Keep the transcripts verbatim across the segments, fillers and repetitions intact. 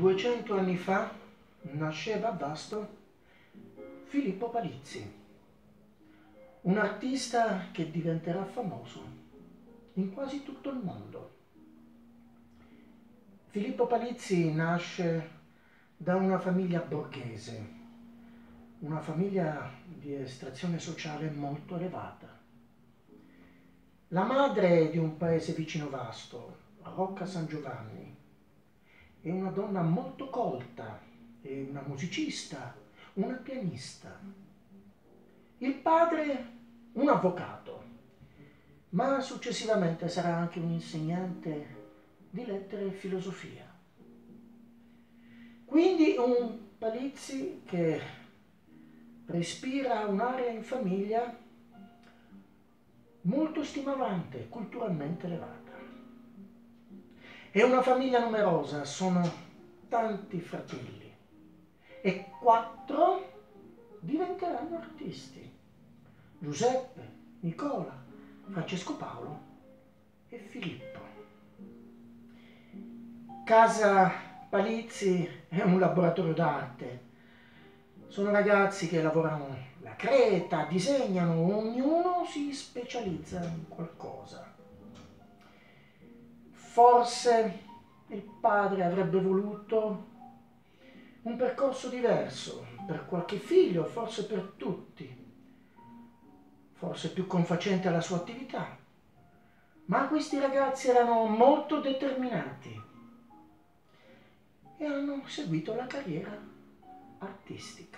duecento anni fa nasceva a Vasto Filippo Palizzi, un artista che diventerà famoso in quasi tutto il mondo. Filippo Palizzi nasce da una famiglia borghese, una famiglia di estrazione sociale molto elevata. La madre di un paese vicino Vasto, Rocca San Giovanni, è una donna molto colta, è una musicista, una pianista. Il padre un avvocato, ma successivamente sarà anche un insegnante di lettere e filosofia. Quindi un Palizzi che respira un'area in famiglia molto stimolante, culturalmente elevata. È una famiglia numerosa, sono tanti fratelli e quattro diventeranno artisti: Giuseppe, Nicola, Francesco Paolo e Filippo. Casa Palizzi è un laboratorio d'arte. Sono ragazzi che lavorano la creta, disegnano, ognuno si specializza in qualcosa. Forse il padre avrebbe voluto un percorso diverso per qualche figlio, forse per tutti, forse più confacente alla sua attività, ma questi ragazzi erano molto determinati e hanno seguito la carriera artistica.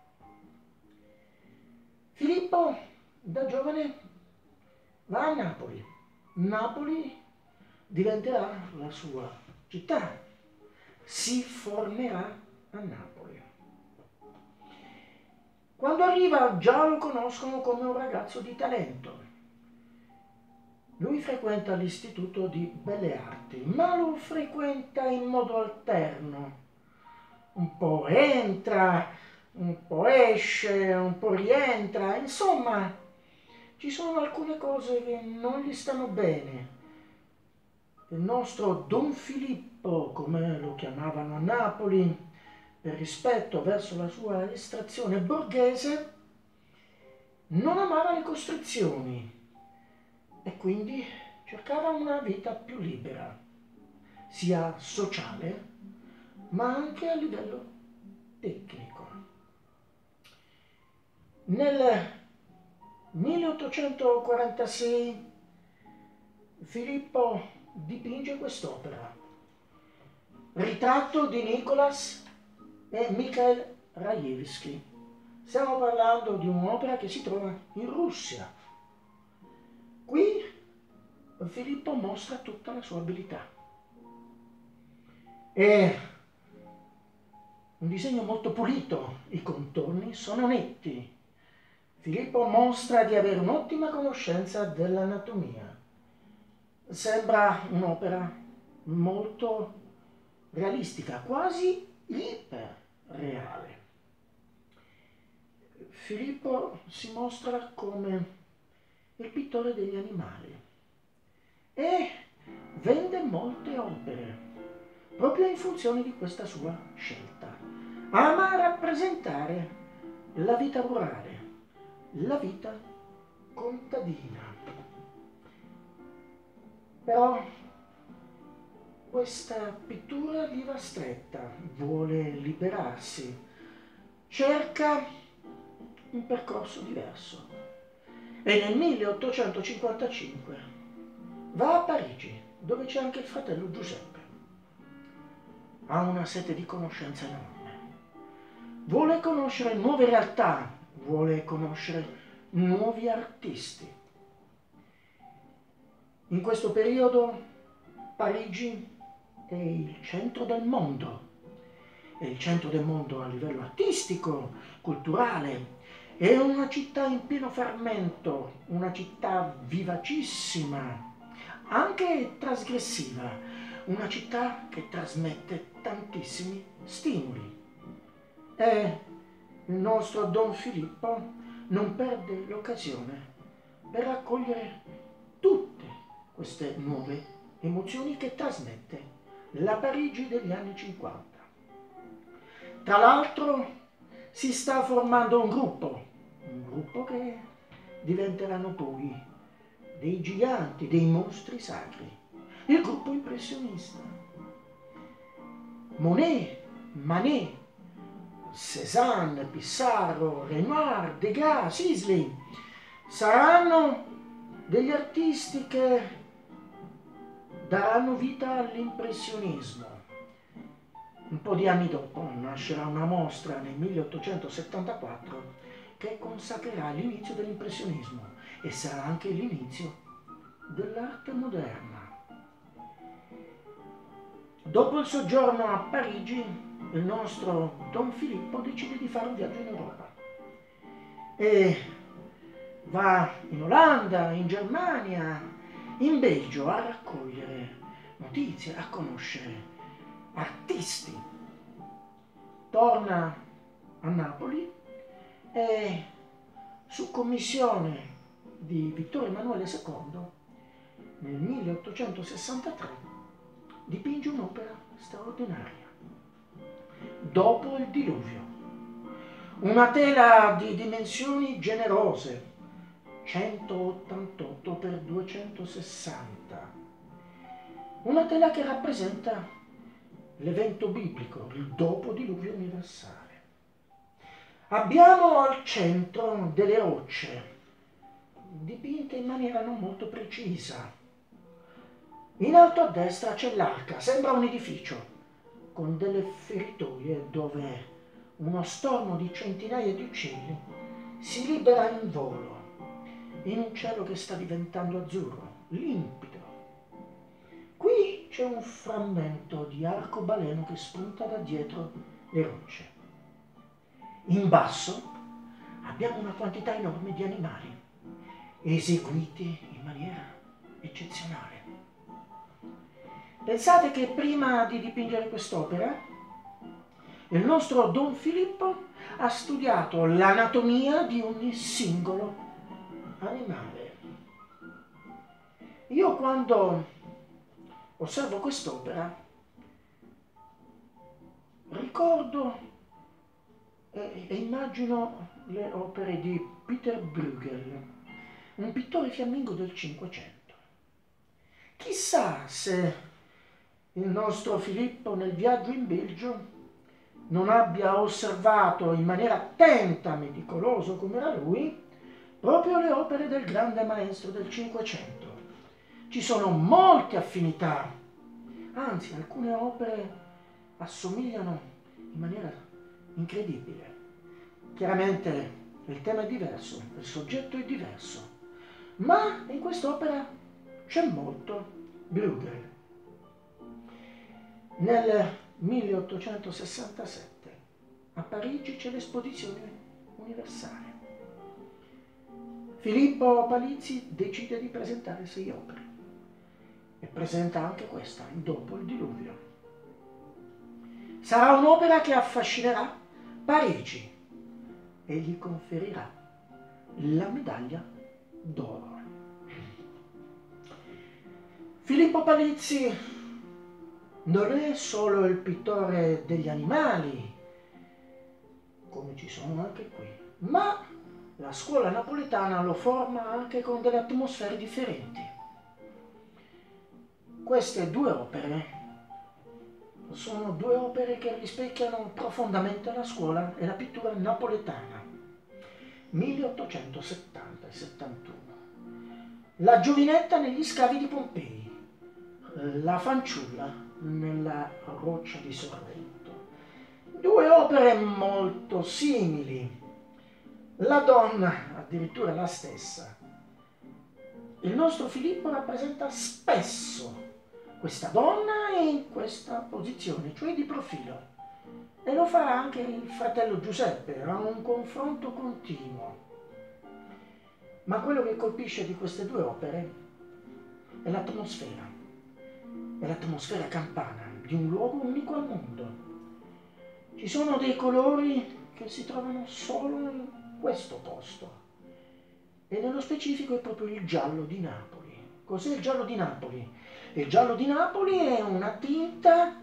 Filippo da giovane va a Napoli. Napoli diventerà la sua città, si formerà a Napoli. Quando arriva già lo conoscono come un ragazzo di talento. Lui frequenta l'Istituto di Belle Arti, ma lo frequenta in modo alterno. Un po' entra, un po' esce, un po' rientra, insomma, ci sono alcune cose che non gli stanno bene. Il nostro Don Filippo, come lo chiamavano a Napoli, per rispetto verso la sua estrazione borghese, non amava le costrizioni e quindi cercava una vita più libera, sia sociale ma anche a livello tecnico. Nel milleottocentoquarantasei Filippo dipinge quest'opera, Ritratto di Nicolas e Mikhail Rajewski. Stiamo parlando di un'opera che si trova in Russia. Qui Filippo mostra tutta la sua abilità. È un disegno molto pulito, i contorni sono netti. Filippo mostra di avere un'ottima conoscenza dell'anatomia. Sembra un'opera molto realistica, quasi iperreale. Filippo si mostra come il pittore degli animali e vende molte opere proprio in funzione di questa sua scelta. Ama rappresentare la vita rurale, la vita contadina. Però questa pittura gli va stretta, vuole liberarsi, cerca un percorso diverso e nel milleottocentocinquantacinque va a Parigi, dove c'è anche il fratello Giuseppe. Ha una sete di conoscenza enorme, vuole conoscere nuove realtà, vuole conoscere nuovi artisti. In questo periodo Parigi è il centro del mondo, è il centro del mondo a livello artistico, culturale, è una città in pieno fermento, una città vivacissima, anche trasgressiva, una città che trasmette tantissimi stimoli. E il nostro Don Filippo non perde l'occasione per raccogliere tutte queste nuove emozioni che trasmette la Parigi degli anni cinquanta. Tra l'altro si sta formando un gruppo, un gruppo che diventeranno poi dei giganti, dei mostri sacri, il gruppo impressionista. Monet, Manet, Cézanne, Pissarro, Renoir, Degas, Sisley saranno degli artisti che daranno vita all'impressionismo. Un po' di anni dopo nascerà una mostra nel milleottocentosettantaquattro che consacrerà l'inizio dell'impressionismo e sarà anche l'inizio dell'arte moderna. Dopo il soggiorno a Parigi, il nostro Don Filippo decide di fare un viaggio in Europa e va in Olanda, in Germania, in Belgio a raccogliere notizie, a conoscere artisti. Torna a Napoli e su commissione di Vittorio Emanuele secondo nel milleottocentosessantatré dipinge un'opera straordinaria, Dopo il diluvio, una tela di dimensioni generose, centottantotto per duecentosessanta, una tela che rappresenta l'evento biblico, il dopo diluvio universale. Abbiamo al centro delle rocce, dipinte in maniera non molto precisa. In alto a destra c'è l'arca, sembra un edificio, con delle feritoie dove uno stormo di centinaia di uccelli si libera in volo, in un cielo che sta diventando azzurro, limpido. Qui c'è un frammento di arcobaleno che spunta da dietro le rocce. In basso abbiamo una quantità enorme di animali, eseguiti in maniera eccezionale. Pensate che prima di dipingere quest'opera, il nostro Don Filippo ha studiato l'anatomia di ogni singolo animale. Io quando osservo quest'opera ricordo e, e immagino le opere di Peter Bruegel, un pittore fiammingo del Cinquecento. Chissà se il nostro Filippo nel viaggio in Belgio non abbia osservato in maniera attenta, meticoloso come era lui, proprio le opere del grande maestro del Cinquecento. Ci sono molte affinità, anzi alcune opere assomigliano in maniera incredibile. Chiaramente il tema è diverso, il soggetto è diverso, ma in quest'opera c'è molto Bruegel. Nel milleottocentosessantasette a Parigi c'è l'esposizione universale. Filippo Palizzi decide di presentare sei opere e presenta anche questa, Dopo il diluvio. Sarà un'opera che affascinerà Parigi e gli conferirà la medaglia d'oro. Filippo Palizzi non è solo il pittore degli animali, come ci sono anche qui, ma la scuola napoletana lo forma anche con delle atmosfere differenti. Queste due opere sono due opere che rispecchiano profondamente la scuola e la pittura napoletana, milleottocentosettanta e settantuno. La giovinetta negli scavi di Pompei, la fanciulla nella roccia di Sorrento. Due opere molto simili, la donna addirittura la stessa. Il nostro Filippo rappresenta spesso questa donna in questa posizione, cioè di profilo, e lo fa anche il fratello Giuseppe, ha un confronto continuo. Ma quello che colpisce di queste due opere è l'atmosfera. È l'atmosfera campana di un luogo unico al mondo. Ci sono dei colori che si trovano solo in questo posto e nello specifico è proprio il giallo di Napoli. Cos'è il giallo di Napoli? Il giallo di Napoli è una tinta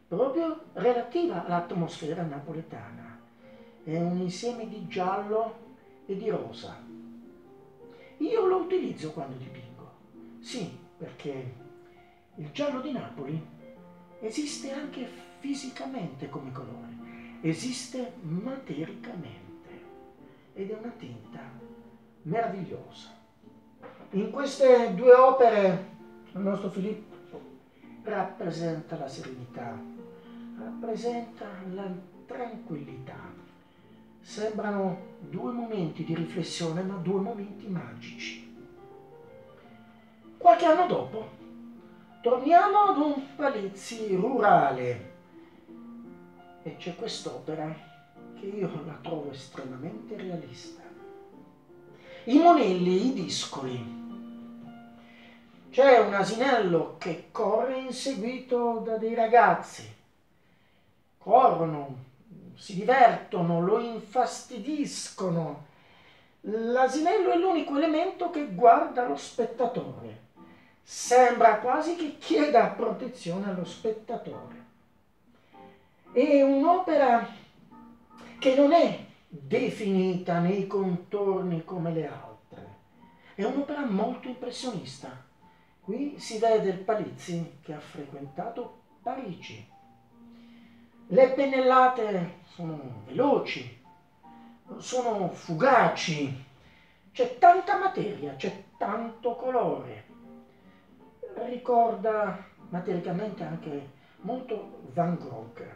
proprio relativa all'atmosfera napoletana. È un insieme di giallo e di rosa. Io lo utilizzo quando dipingo, sì, perché il giallo di Napoli esiste anche fisicamente come colore, esiste matericamente ed è una tinta meravigliosa. In queste due opere il nostro Filippo rappresenta la serenità, rappresenta la tranquillità. Sembrano due momenti di riflessione, ma due momenti magici. Qualche anno dopo torniamo ad un Palizzi rurale e c'è quest'opera che io la trovo estremamente realista. I monelli, i discoli. C'è un asinello che corre inseguito da dei ragazzi. Corrono, si divertono, lo infastidiscono. L'asinello è l'unico elemento che guarda lo spettatore. Sembra quasi che chieda protezione allo spettatore. È un'opera che non è definita nei contorni come le altre. È un'opera molto impressionista. Qui si vede il Palizzi che ha frequentato Parigi. Le pennellate sono veloci, sono fugaci, c'è tanta materia, c'è tanto colore. Ricorda matericamente anche molto Van Gogh.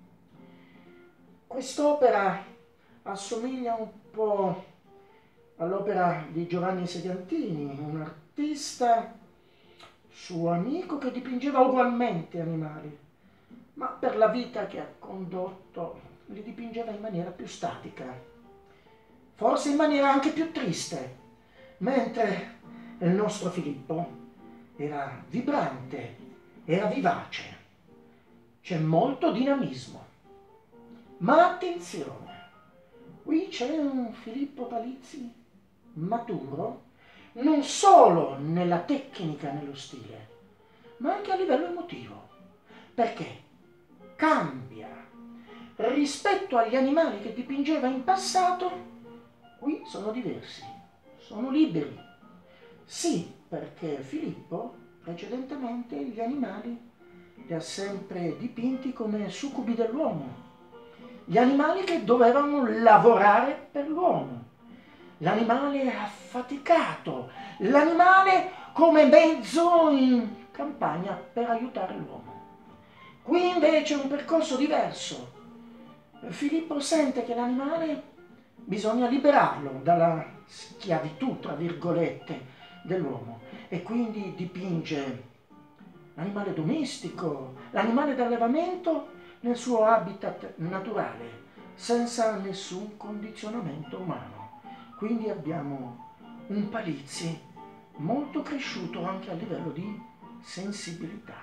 Quest'opera assomiglia un po' all'opera di Giovanni Segantini, un artista suo amico che dipingeva ugualmente animali, ma per la vita che ha condotto li dipingeva in maniera più statica, forse in maniera anche più triste, mentre il nostro Filippo era vibrante, era vivace, c'è molto dinamismo. Ma attenzione, qui c'è un Filippo Palizzi maturo, non solo nella tecnica e nello stile, ma anche a livello emotivo, perché cambia. Rispetto agli animali che dipingeva in passato, qui sono diversi, sono liberi. Sì, perché Filippo precedentemente gli animali li ha sempre dipinti come succubi dell'uomo, gli animali che dovevano lavorare per l'uomo, l'animale affaticato, l'animale come mezzo in campagna per aiutare l'uomo. Qui invece è un percorso diverso. Filippo sente che l'animale bisogna liberarlo dalla schiavitù, tra virgolette, dell'uomo e quindi dipinge l'animale domestico, l'animale d'allevamento nel suo habitat naturale, senza nessun condizionamento umano. Quindi abbiamo un Palizzi molto cresciuto anche a livello di sensibilità.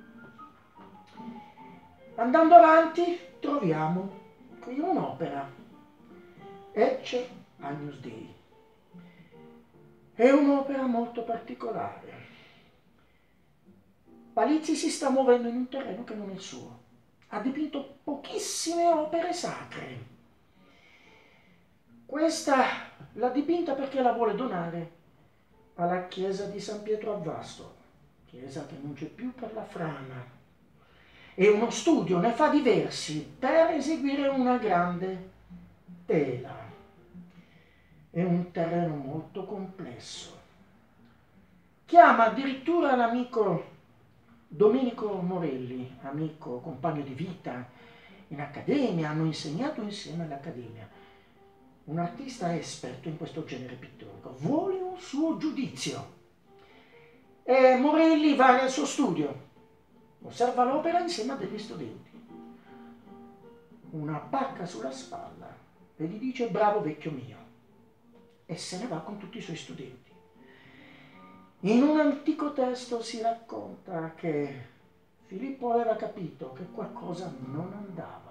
Andando avanti troviamo qui un'opera, Ecce Agnus Dei. È un'opera molto particolare. Palizzi si sta muovendo in un terreno che non è il suo. Ha dipinto pochissime opere sacre. Questa l'ha dipinta perché la vuole donare alla chiesa di San Pietro a Vasto, chiesa che non c'è più per la frana. E uno studio ne fa diversi per eseguire una grande tela. È un terreno molto complesso. Chiama addirittura l'amico Domenico Morelli, amico, compagno di vita in accademia, hanno insegnato insieme all'accademia. Un artista esperto in questo genere pittorico, vuole un suo giudizio. E Morelli va nel suo studio, osserva l'opera insieme a degli studenti. Una pacca sulla spalla e gli dice: bravo vecchio mio, e se ne va con tutti i suoi studenti. In un antico testo si racconta che Filippo aveva capito che qualcosa non andava.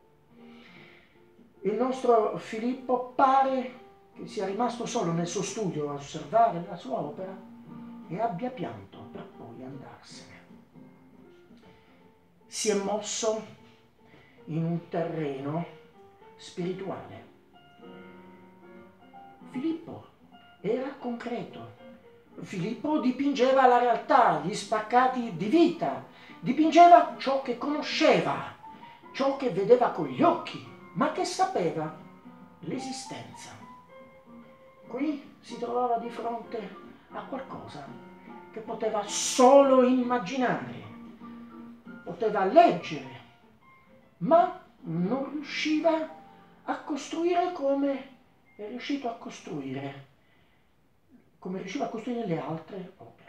Il nostro Filippo pare che sia rimasto solo nel suo studio a osservare la sua opera e abbia pianto per poi andarsene. si è mosso in un terreno spirituale. Filippo era concreto. Filippo dipingeva la realtà, gli spaccati di vita, dipingeva ciò che conosceva, ciò che vedeva con gli occhi, ma che sapeva l'esistenza. Qui si trovava di fronte a qualcosa che poteva solo immaginare, poteva leggere, ma non riusciva a costruire come è riuscito a costruire, come riusciva a costruire le altre opere.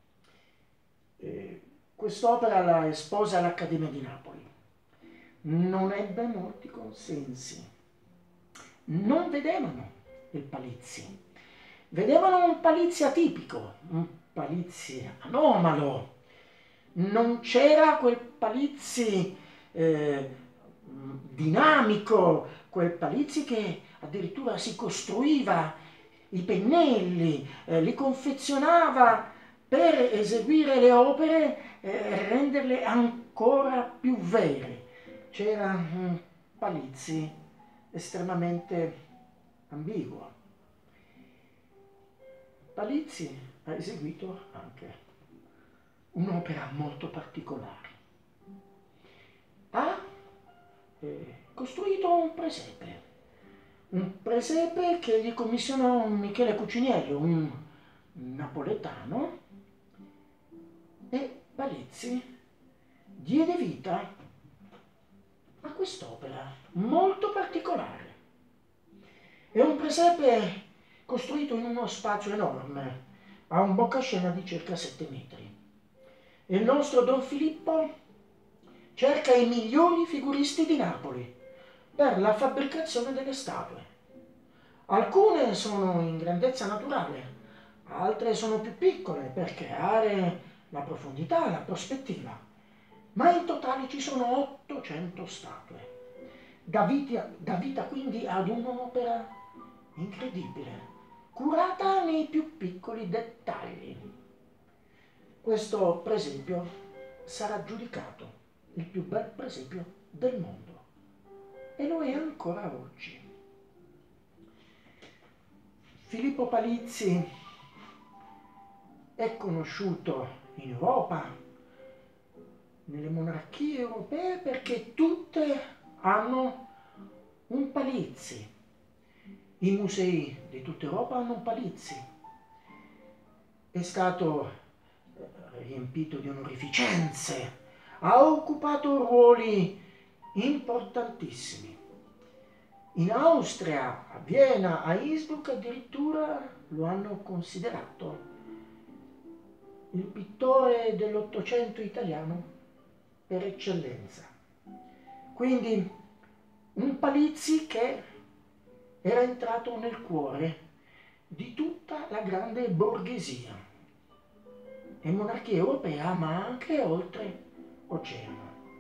E quest'opera la espose all'Accademia di Napoli. Non ebbe molti consensi. Non vedevano il Palizzi. Vedevano un Palizzi atipico, un Palizzi anomalo. Non c'era quel Palizzi eh, dinamico, quel Palizzi che addirittura si costruiva i pennelli, eh, li confezionava per eseguire le opere e eh, renderle ancora più vere. C'era un Palizzi estremamente ambiguo. Palizzi ha eseguito anche un'opera molto particolare. Ha eh, costruito un presepe, un presepe che gli commissionò Michele Cuciniello, un napoletano, e Palizzi diede vita a quest'opera molto particolare. È un presepe costruito in uno spazio enorme, ha un boccascena di circa sette metri. Il nostro Don Filippo cerca i migliori figuristi di Napoli per la fabbricazione delle statue. Alcune sono in grandezza naturale, altre sono più piccole per creare la profondità, la prospettiva, ma in totale ci sono ottocento statue. Dà vita, dà vita quindi ad un'opera incredibile, curata nei più piccoli dettagli. Questo presepio sarà giudicato il più bel presepio del mondo e lo è ancora oggi. Filippo Palizzi è conosciuto in Europa, nelle monarchie europee, perché tutte hanno un Palizzi. I musei di tutta Europa hanno un Palizzi. È stato riempito di onorificenze, ha occupato ruoli importantissimi. In Austria, a Vienna, a Innsbruck addirittura lo hanno considerato il pittore dell'Ottocento italiano per eccellenza. Quindi un Palizzi che era entrato nel cuore di tutta la grande borghesia e monarchia europea, ma anche oltre oceano.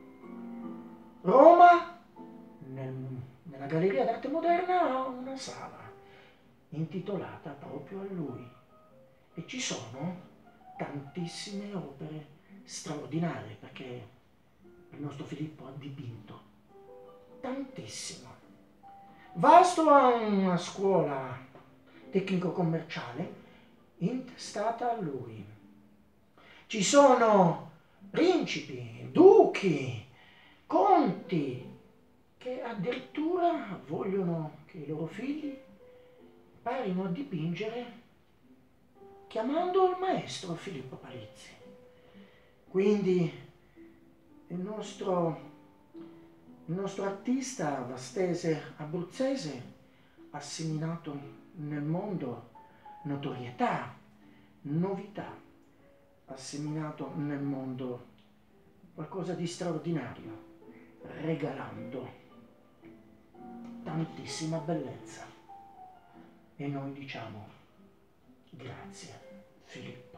Roma, nel, nella Galleria d'Arte Moderna, ha una sala intitolata proprio a lui e ci sono tantissime opere straordinarie, perché il nostro Filippo ha dipinto tantissimo. Vasto ha una scuola tecnico-commerciale intestata a lui. Ci sono principi, duchi, conti che addirittura vogliono che i loro figli imparino a dipingere chiamando il maestro Filippo Palizzi. Quindi il nostro, il nostro artista vastese abruzzese ha seminato nel mondo notorietà, novità, ha seminato nel mondo qualcosa di straordinario, regalando tantissima bellezza. E noi diciamo grazie, Filippo.